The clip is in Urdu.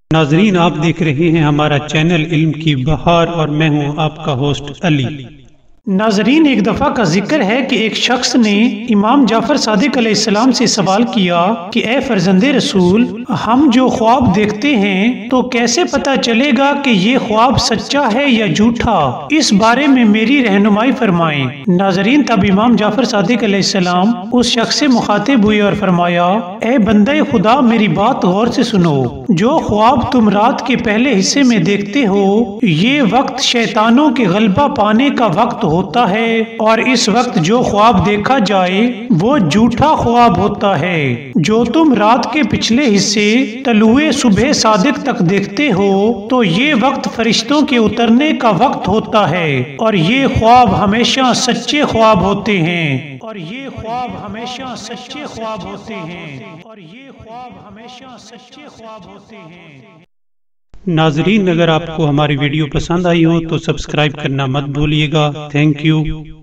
ناظرین، آپ دیکھ رہے ہیں ہمارا چینل علم کی بہار اور میں ہوں آپ کا ہوسٹ علی۔ ناظرین، ایک دفعہ کا ذکر ہے کہ ایک شخص نے امام جعفر صادق علیہ السلام سے سوال کیا کہ اے فرزند رسول، ہم جو خواب دیکھتے ہیں تو کیسے پتہ چلے گا کہ یہ خواب سچا ہے یا جھوٹا؟ اس بارے میں میری رہنمائی فرمائیں۔ ناظرین، تب امام جعفر صادق علیہ السلام اس شخص سے مخاطب ہوئے اور فرمایا، اے بندہ خدا، میری بات غور سے سنو۔ جو خواب تم رات کے پہلے حصے میں دیکھتے ہو، یہ وقت شیطانوں کے غلبہ پانے کا وقت ہوتا ہے، اور اس وقت جو خواب دیکھا جائے وہ جھوٹا خواب ہوتا ہے۔ جو تم رات کے پچھلے حصے طلوع صبح صادق تک دیکھتے ہو تو یہ وقت فرشتوں کے اترنے کا وقت ہوتا ہے، اور یہ خواب ہمیشہ سچے خواب ہوتے ہیں، اور یہ خواب ہمیشہ سچے خواب ہوتے ہیں، اور یہ خواب ہمیشہ سچے خواب ہوتے ہیں۔ ناظرین، اگر آپ کو ہماری ویڈیو پسند آئی ہو تو سبسکرائب کرنا مت بھولیے گا۔ Thank you.